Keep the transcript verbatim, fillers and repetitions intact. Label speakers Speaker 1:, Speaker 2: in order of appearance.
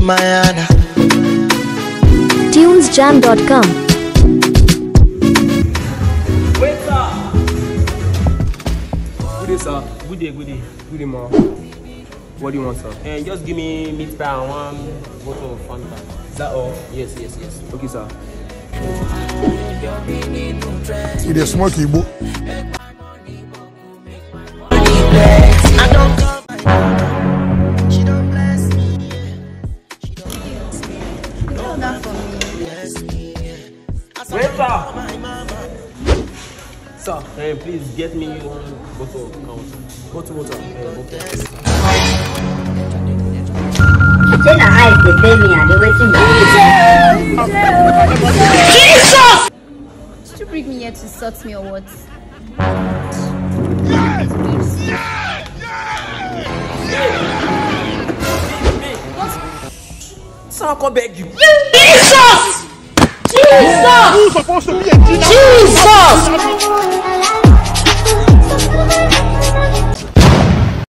Speaker 1: Mayana.
Speaker 2: tunes jam dot com.
Speaker 3: Wait, sir. Good day, sir. Good day, good day. Good day, ma. What do you want, sir? Uh, just give me meat pie and one bottle of Fanta. Is that all? Yes, yes, yes. Okay, sir.
Speaker 4: See the smoke, Igbo.
Speaker 3: Wait, sir. Sir, uh, please get me one bottle of count. Bottle water. Uh, bottle.
Speaker 5: Say na eyes dey pay me and they waiting me. Jesus!
Speaker 6: Did you bring me here to insult me or what?
Speaker 3: Sir, I come beg you.
Speaker 5: Jesus! Jesus!
Speaker 4: Who's supposed to be a Jesus?
Speaker 5: Jesus!